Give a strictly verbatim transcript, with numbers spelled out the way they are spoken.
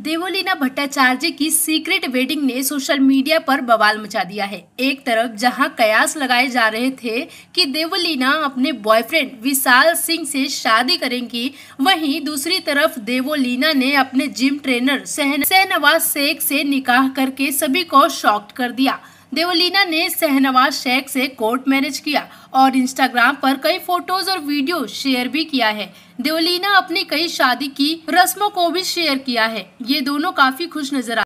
देवोलीना भट्टाचार्य की secret wedding ने social media पर बवाल मचा दिया है। एक तरफ जहां कयास लगाए जा रहे थे कि देवोलीना अपने बॉयफ्रेंड विशाल सिंह से शादी करेंगी, वहीं दूसरी तरफ देवोलीना ने अपने जिम ट्रेनर शहनवाज शेख से निकाह करके सभी को शॉक्ड कर दिया। देवोलीना ने शहनवाज शेख से कोर्ट मैरिज किया और इंस्टाग्राम पर कई फोटोज और वीडियो शेयर भी किया है। देवोलीना अपनी कई शादी की रस्मों को भी शेयर किया है। ये दोनों काफी खुश नजर आ